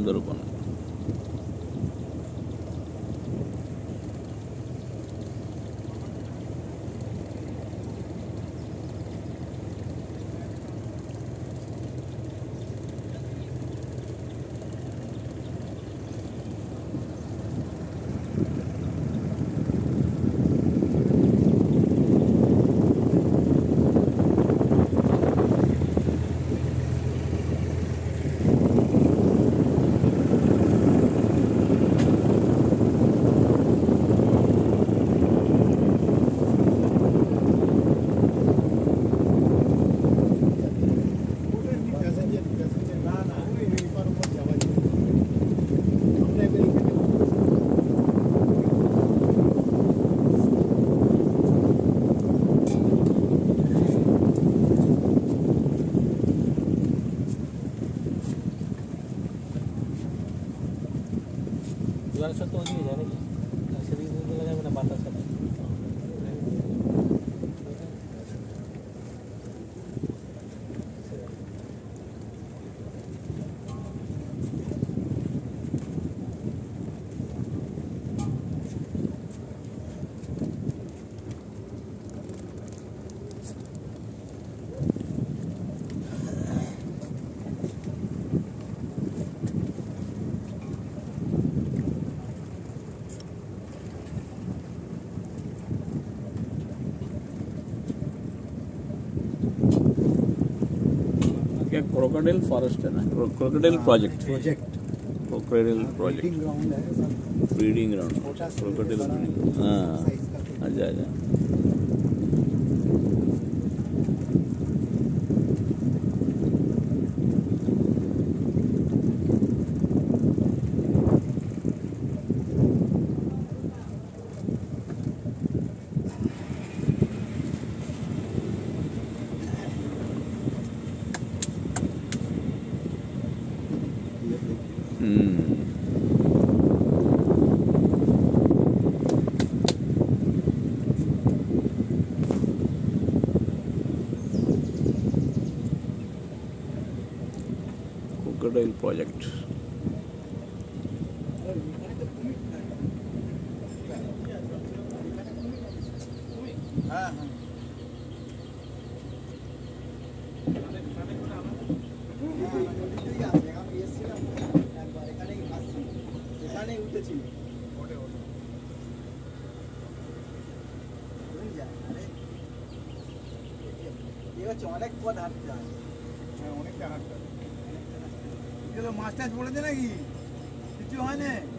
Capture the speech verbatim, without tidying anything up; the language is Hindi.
সুন্দরবন। तो नहीं जाने की शरीर में लगा मेरा बाता सब क्रोकोडाइल फॉरेस्ट है ना, crocodile project project crocodile project ground है सब ब्रीडिंग ग्राउंड क्रोकोडाइल। हाँ आजा आजा। Crocodile project. অনেক পথ হাঁটতে হয়, অনেকটা হাঁটতে হয়। মাছ টাছ পড়েছে নাকি? কিছু হয় না।